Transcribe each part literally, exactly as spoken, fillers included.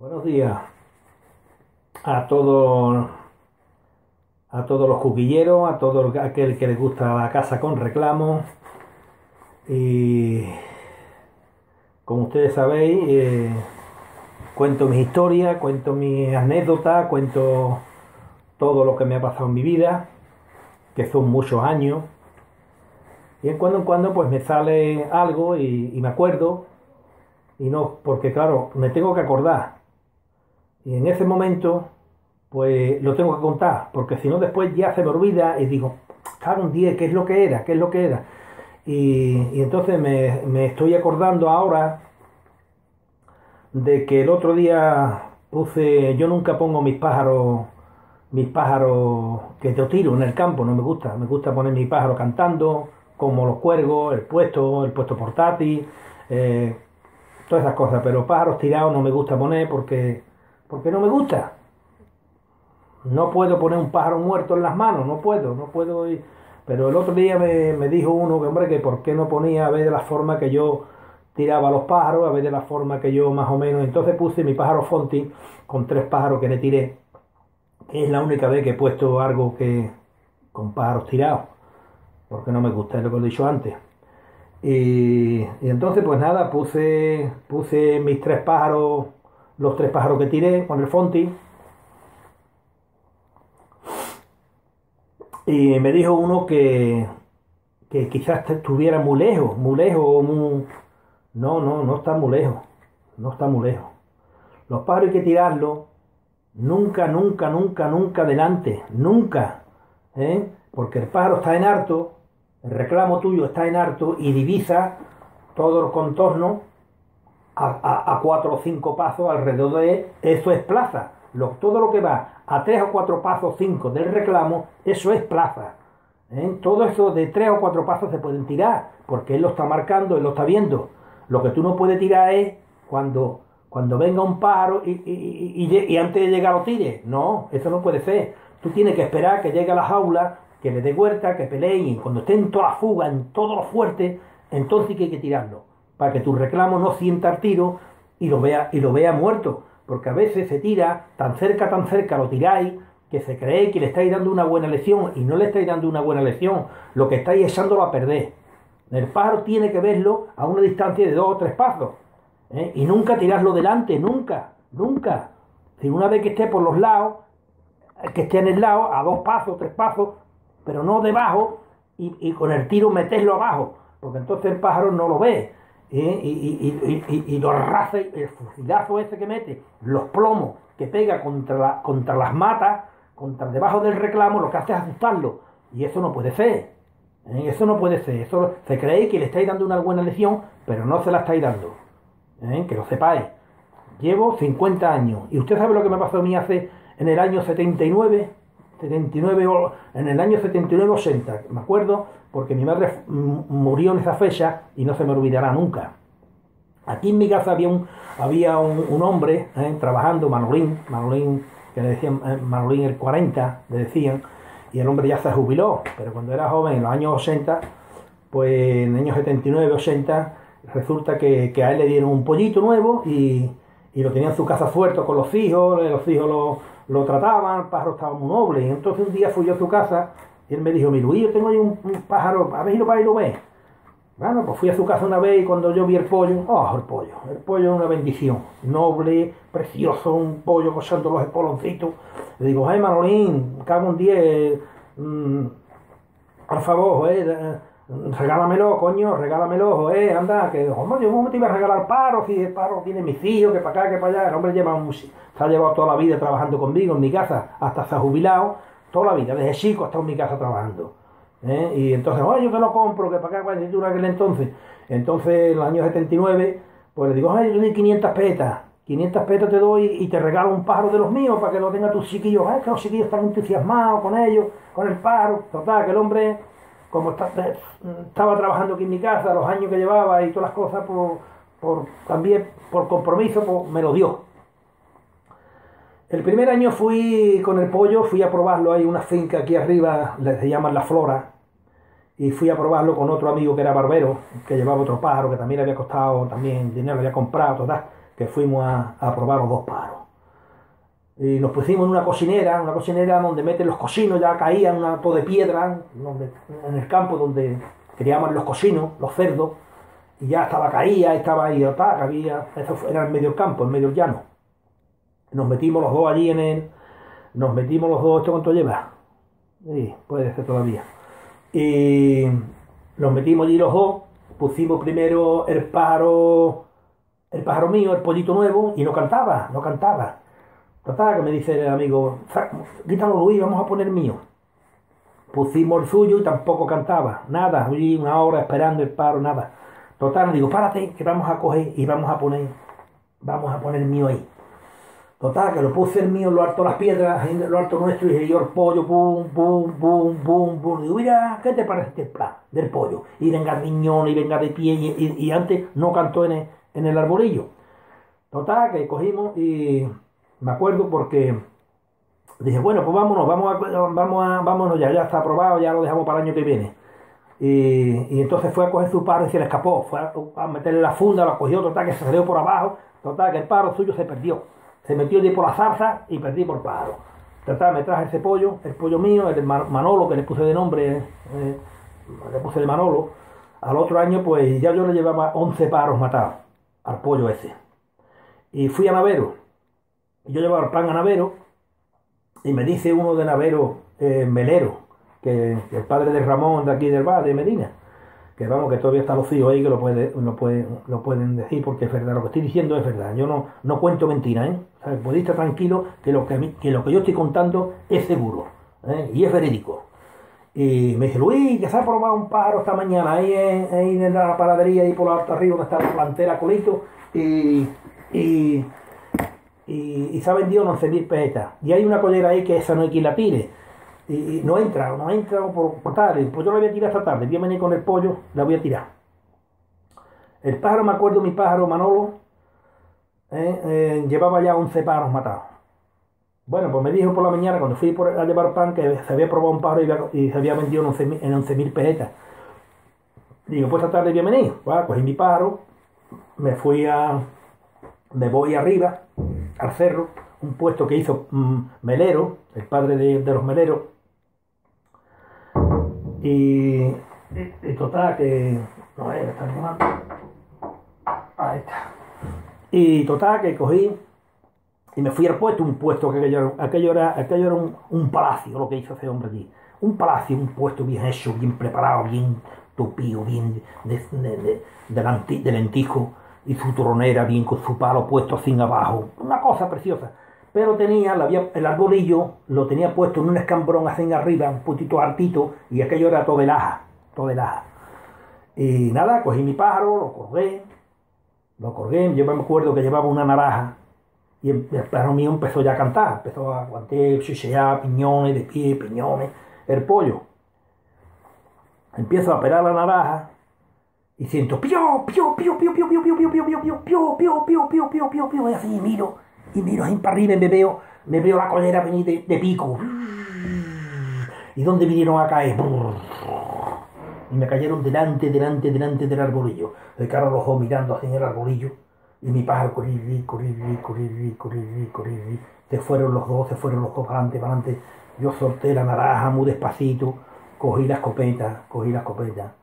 Buenos días a todos, a todos los cuquilleros, a todo aquel que les gusta la casa con reclamo. Y como ustedes sabéis, eh, cuento mis historias, cuento mis anécdotas, cuento todo lo que me ha pasado en mi vida, que son muchos años. Y en cuando en cuando pues me sale algo y, y me acuerdo, y no, porque claro, me tengo que acordar. Y en ese momento, pues lo tengo que contar, porque si no después ya se me olvida y digo, cago en diez, ¿qué es lo que era? ¿Qué es lo que era? Y, y entonces me, me estoy acordando ahora de que el otro día puse, yo nunca pongo mis pájaros, mis pájaros que te tiro en el campo, no me gusta, me gusta poner mis pájaros cantando, como los cuervos, el puesto, el puesto portátil, eh, todas esas cosas, pero pájaros tirados no me gusta poner porque, porque no me gusta. No puedo poner un pájaro muerto en las manos, no puedo, no puedo ir. Pero el otro día me, me dijo uno que, hombre, que por qué no ponía a ver de la forma que yo tiraba los pájaros, a ver de la forma que yo más o menos. Entonces puse mi pájaro Fonti con tres pájaros que le tiré, que es la única vez que he puesto algo que con pájaros tirados, porque no me gusta, es lo que he dicho antes. Y, y entonces pues nada, puse, puse mis tres pájaros, los tres pájaros que tiré con el Fonti. Y me dijo uno que, que quizás estuviera muy lejos, muy lejos, o muy... No, no, no está muy lejos, no está muy lejos. Los pájaros hay que tirarlos nunca, nunca, nunca, nunca delante, nunca, ¿eh? Porque el pájaro está en harto, el reclamo tuyo está en harto y divisa todo el contorno a, a, a cuatro o cinco pasos alrededor de él. Eso es plaza. Lo, todo lo que va a tres o cuatro pasos, cinco del reclamo, eso es plaza. ¿Eh? Todo eso de tres o cuatro pasos se pueden tirar, porque él lo está marcando, él lo está viendo. Lo que tú no puedes tirar es cuando, cuando venga un pájaro y, y, y, y, y antes de llegar lo tire. No, eso no puede ser. Tú tienes que esperar que llegue a la jaula, que le dé vuelta, que peleen, y cuando esté en toda la fuga, en todo lo fuerte, entonces que hay que tirarlo, para que tu reclamo no sienta el tiro y lo vea, y lo vea muerto. Porque a veces se tira tan cerca, tan cerca, lo tiráis, que se cree que le estáis dando una buena lección, y no le estáis dando una buena lección, lo que estáis echándolo a perder. El pájaro tiene que verlo a una distancia de dos o tres pasos, ¿eh? Y nunca tirarlo delante, nunca, nunca. Si una vez que esté por los lados, que esté en el lado, a dos pasos, tres pasos, pero no debajo, y, y con el tiro meterlo abajo, porque entonces el pájaro no lo ve. ¿Eh? Y, y, y, y, y los races, el fusilazo ese que mete, los plomos que pega contra, la, contra las matas, contra debajo del reclamo, lo que hace es asustarlo. Y eso no puede ser. ¿Eh? Eso no puede ser. Eso se cree que le estáis dando una buena lección, pero no se la estáis dando. ¿Eh? Que lo sepáis. Llevo cincuenta años. ¿Y usted sabe lo que me pasó a mí hace en el año setenta y nueve? setenta y nueve, en el año setenta y nueve ochenta, me acuerdo, porque mi madre murió en esa fecha y no se me olvidará nunca. Aquí en mi casa había un, había un, un hombre eh, trabajando, Manolín, Manolín, que le decían eh, Manolín el cuarenta, le decían, y el hombre ya se jubiló, pero cuando era joven, en los años ochenta, pues en los años setenta y nueve, ochenta, resulta que, que a él le dieron un pollito nuevo y, y lo tenía en su casa suelto con los hijos, los hijos lo lo trataban, el pájaro estaba muy noble. Y entonces un día fui yo a su casa y él me dijo, mi Luis, yo tengo ahí un, un pájaro, a ver si lo vais y lo ves. Bueno, pues fui a su casa una vez y cuando yo vi el pollo, oh, el pollo, el pollo es una bendición, noble, precioso, un pollo cosando los espoloncitos. Le digo, ay Manolín, cago en diez, mmm, por favor, eh, regálamelo, coño, regálamelo, eh, anda, que, hombre, yo cómo te iba a regalar paro, si el paro tiene mis hijos, que para acá, que para allá. El hombre lleva un, se ha llevado toda la vida trabajando conmigo en mi casa, hasta se ha jubilado, toda la vida, desde chico hasta en mi casa trabajando. ¿Eh? Y entonces, oye, yo te lo compro, que para acá, para allá, aquel entonces. Entonces, en los años setenta y nueve, pues le digo, ay, yo te doy quinientas petas, quinientas petas te doy y te regalo un pájaro de los míos para que lo tenga tus chiquillos. Ay, que los chiquillos están entusiasmados con ellos, con el pájaro. Total, que el hombre, como está, estaba trabajando aquí en mi casa, los años que llevaba y todas las cosas, por, por, también por compromiso, pues me lo dio. El primer año fui con el pollo, fui a probarlo, hay una finca aquí arriba, se llaman La Flora, y fui a probarlo con otro amigo que era barbero, que llevaba otro pájaro, que también le había costado también dinero, le había comprado, total, que fuimos a, a probar los dos pájaros. Y nos pusimos en una cocinera, una cocinera donde meten los cocinos, ya caían una todo de piedra, donde, en el campo donde criaban los cocinos, los cerdos, y ya estaba caída, estaba ahí, otra, que había, eso era en medio del campo, en medio del llano. Nos metimos los dos allí en el, nos metimos los dos, ¿esto cuánto lleva? Sí, puede ser todavía. Y nos metimos allí los dos, pusimos primero el pájaro, el pájaro mío, el pollito nuevo, y no cantaba, no cantaba. Total, que me dice el amigo, quítalo Luis, vamos a poner mío. Pusimos el suyo y tampoco cantaba, nada, allí una hora esperando el pájaro, nada. Total, digo, párate, que vamos a coger y vamos a poner, vamos a poner el mío ahí. Total, que lo puse el mío en lo alto de las piedras, en lo alto nuestro, y yo el pollo, pum, pum, pum, pum, pum. Digo, mira, ¿qué te parece este plan del pollo? Y venga riñón, y venga de pie, y, y, y antes no cantó en el, en el arbolillo. Total, que cogimos y me acuerdo porque dije, bueno, pues vámonos, vamos a, vamos a, vámonos ya, ya está aprobado, ya lo dejamos para el año que viene. Y, y entonces fue a coger su pájaro y se le escapó, fue a, a meterle la funda, lo cogió, total, que se salió por abajo, total, que el pájaro suyo se perdió. Se metió de por la zarza y perdí por pájaro. Total, me traje ese pollo, el pollo mío, el de Manolo, que le puse de nombre, eh, le puse de Manolo. Al otro año, pues ya yo le llevaba once pájaros matados al pollo ese. Y fui a Navero. Yo llevaba el pan a Navero y me dice uno de Navero, eh, Melero, que, que el padre de Ramón de aquí del bar, de Medina, que vamos, que todavía está Lucío ahí, que lo, puede, lo, puede, lo pueden decir porque es verdad, lo que estoy diciendo es verdad, yo no, no cuento mentiras, ¿eh? O sea, podéis estar tranquilo que lo que, mí, que lo que yo estoy contando es seguro, ¿eh? Y es verídico. Y me dice, Luis, que se ha probado un pájaro esta mañana ahí en, ahí en la panadería, ahí por la alta arriba, donde está la plantera Colito, y, y, y, y se ha vendido once mil pesetas. Y hay una collera ahí que esa no hay quien la tire. Y, y no entra, no entra por, por tarde. Pues yo la voy a tirar esta tarde. Voy a venir con el pollo, la voy a tirar. El pájaro, me acuerdo, mi pájaro Manolo, eh, eh, llevaba ya once pájaros matados. Bueno, pues me dijo por la mañana, cuando fui por, a llevar pan, que se había probado un pájaro y, había, y se había vendido en once mil pesetas. Digo, pues esta tarde voy a venir. Bueno, cogí mi pájaro, me fui a. Me voy arriba, al cerro, un puesto que hizo um, Melero, el padre de, de los Meleros. Y, y, y total, que. No, ahí está llamando. Ahí está. Y total, que cogí y me fui al puesto, un puesto que aquello, aquello era, aquello era un, un palacio, lo que hizo ese hombre allí. Un palacio, un puesto bien hecho, bien preparado, bien tupido, bien de, de, de, de, de lentijo, y su tronera bien con su palo puesto así abajo. Una cosa preciosa. Pero tenía, había, el arbolillo lo tenía puesto en un escambrón así arriba, un puntito hartito, y aquello era todo de laja, todo de laja. Y nada, cogí mi pájaro, lo colgué, lo colgué, yo me acuerdo que llevaba una naranja, y el, el pájaro mío empezó ya a cantar, empezó a aguantar, chichear, piñones, de pie, piñones, el pollo. Empiezo a pelar la naranja, y siento pío, pío, pío, pío, pío, pío, pío, pío, pío, pío, pío, pío, pío, pío, pío, pío, pío, pío, y así miro, y miro ahí para arriba y me veo, me veo la collera venir de, de pico. ¿Y dónde vinieron a caer? Y me cayeron delante, delante, delante del arbolillo. El cara los ojos mirando así en el arbolillo, y mi pájaro corrí, corrí, corrí, corrí, corrí. Se fueron los dos, se fueron los dos para adelante, para adelante. Yo solté la naranja muy despacito, cogí la escopeta, cogí la escopeta.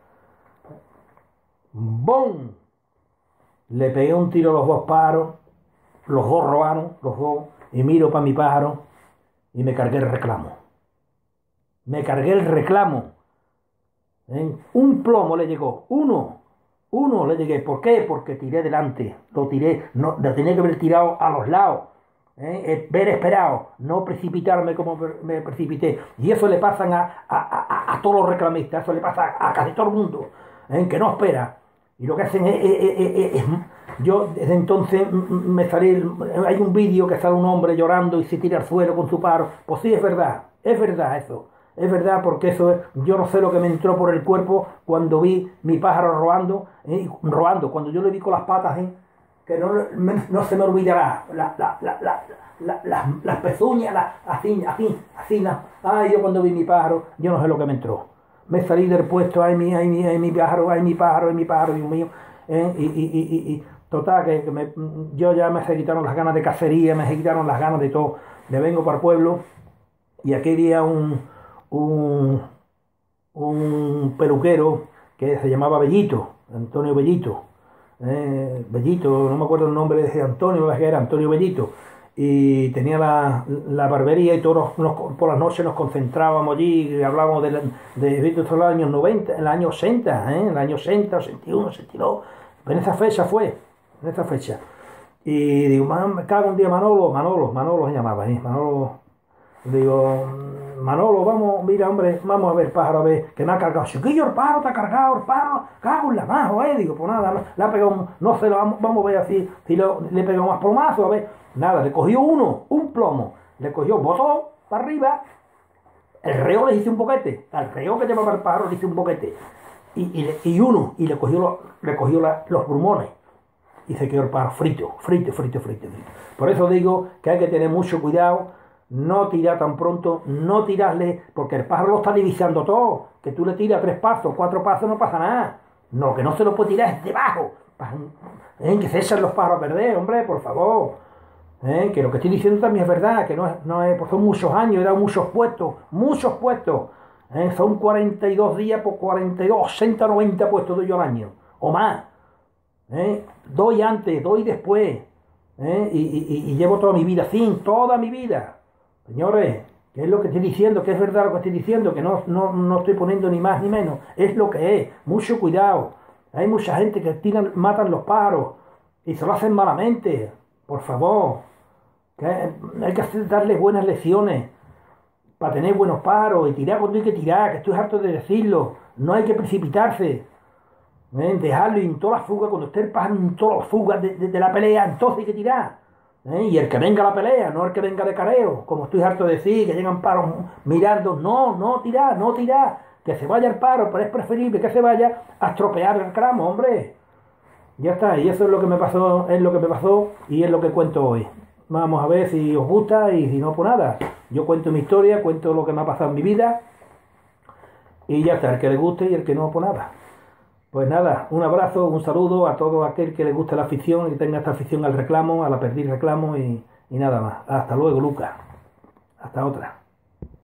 ¡Bum! Le pegué un tiro a los dos pájaros, los dos robaron, los dos, y miro para mi pájaro y me cargué el reclamo. Me cargué el reclamo. ¿Eh? Un plomo le llegó, uno, uno le llegué. ¿Por qué? Porque tiré delante, lo tiré, no, lo tenía que haber tirado a los lados. ¿Eh? Ver esperado, no precipitarme como me precipité. Y eso le pasa a, a, a, a todos los reclamistas, eso le pasa a, a casi todo el mundo, ¿eh? Que no espera. Y lo que hacen es, es, es, es, es yo desde entonces me salí, hay un vídeo que sale un hombre llorando y se tira al suelo con su pájaro. Pues sí, es verdad, es verdad eso, es verdad, porque eso es, yo no sé lo que me entró por el cuerpo cuando vi mi pájaro robando, ¿eh? robando, cuando yo le vi con las patas, ¿eh? Que no, no se me olvidará, la, la, la, la, la, la, las pezuñas, la, así, así, así, la, ay, yo cuando vi mi pájaro, yo no sé lo que me entró. Me salí del puesto, ay mi, ay mi, ay mi pájaro, ay mi pájaro, ay mi pájaro, Dios mío, eh, y, y, y, y, Total, que, que me, yo ya me se quitaron las ganas de cacería, me se quitaron las ganas de todo. Me vengo para el pueblo y aquí había un, un, un peluquero que se llamaba Bellito, Antonio Bellito. Eh, Bellito, no me acuerdo el nombre de Antonio, que era Antonio Bellito. Y tenía la, la barbería y todos nos, por las noches nos concentrábamos allí y hablábamos de, de, de los años noventa, en el año ochenta, ¿eh? En el año ochenta, ochenta y uno, ochenta y dos. En esa fecha fue, en esa fecha. Y digo, me cago un día Manolo, Manolo, Manolo se llamaba, ¿eh? Manolo, digo, Manolo, vamos, mira, hombre, vamos a ver, pájaro, a ver, que me ha cargado. Chiquillo, el pájaro está cargado, el pájaro, cago en la mano, eh. Digo, pues nada, le ha pegado un, no sé, lo vamos, vamos a ver así, si lo, le pegó más plomazo, a ver. Nada, le cogió uno, un plomo, le cogió, botó para arriba, el reo le hizo un boquete, al reo que llevaba el pájaro le hizo un boquete, y, y, le, y uno, y le cogió, lo, le cogió la, los pulmones. Y se quedó el pájaro frito, frito, frito, frito, frito. Por eso digo que hay que tener mucho cuidado, no tirar tan pronto, no tirarle, porque el pájaro lo está divisando todo. Que tú le tiras tres pasos, cuatro pasos, no pasa nada. No, que no se lo puede tirar es debajo. ¿Eh? Que se echan los pájaros a perder, hombre, por favor. ¿Eh? Que lo que estoy diciendo también es verdad, que no es, no es, pues son muchos años, he dado muchos puestos, muchos puestos. ¿Eh? Son cuarenta y dos días por cuarenta y dos, ochenta, noventa puestos doy yo al año, o más. ¿Eh? Doy antes, doy después, ¿eh? y, y, y llevo toda mi vida, sí, toda mi vida, señores, que es lo que estoy diciendo, que es verdad lo que estoy diciendo, que no, no, no estoy poniendo ni más ni menos, es lo que es, mucho cuidado, hay mucha gente que tiran, matan los pájaros y se lo hacen malamente, por favor, que hay que hacer, darle buenas lecciones para tener buenos pájaros y tirar cuando hay que tirar, que estoy harto de decirlo, no hay que precipitarse. ¿Eh? Dejarlo en toda la fuga, cuando esté el pájaro en toda la fuga de, de, de la pelea, entonces hay que tirar. ¿Eh? Y el que venga a la pelea, no el que venga de careo, como estoy harto de decir, que llegan paros mirando, no, no tirar, no tirar, que se vaya el paro, pero es preferible que se vaya a estropear el cramo, hombre. Ya está, y eso es lo que me pasó, es lo que me pasó y es lo que cuento hoy. Vamos a ver si os gusta y si no, pues nada. Yo cuento mi historia, cuento lo que me ha pasado en mi vida y ya está, el que le guste y el que no, pues nada. Pues nada, un abrazo, un saludo a todo aquel que le guste la afición y tenga esta afición al reclamo, a la perdir reclamo y, y nada más. Hasta luego, Lucas. Hasta otra.